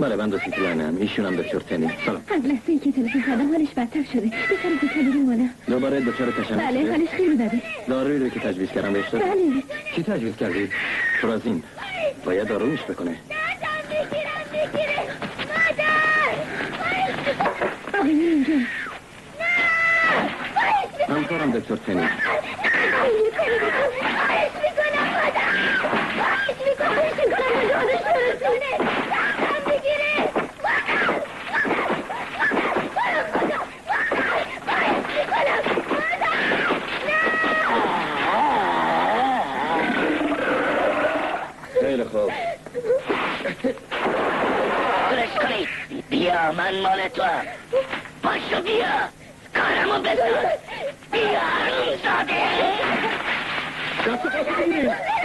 بله من دکتر کلانم، ایشون هم دکتر تنی. سلام. از لحظه ای که تلفن کردم حالش بدتر شده. بیشتر از کالری مانه. دوباره دچار تشنج شده؟ بله حالش خیلی بده. دارویی رو که تجویز کردم بهش داد؟ بله. کی تجویز کردید؟ فرازین. باید داروش بکنه. آقایون اینجا. همکارم دکتر تنی. خیلی خوب. درش کنید. بیا من مال تو هم. پاشو بیا. کارمو بزن. بیا حروم زاده. دست پاسو بگیرید.